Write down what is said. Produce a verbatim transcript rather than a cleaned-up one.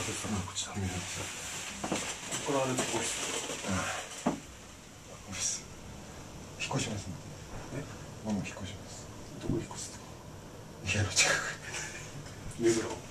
さんの口だ。ここからあれオフィス。 オフィス。引っ越しますね。え？僕も引っ越します。 どこ引っ越すとか。 家の近く。 目黒。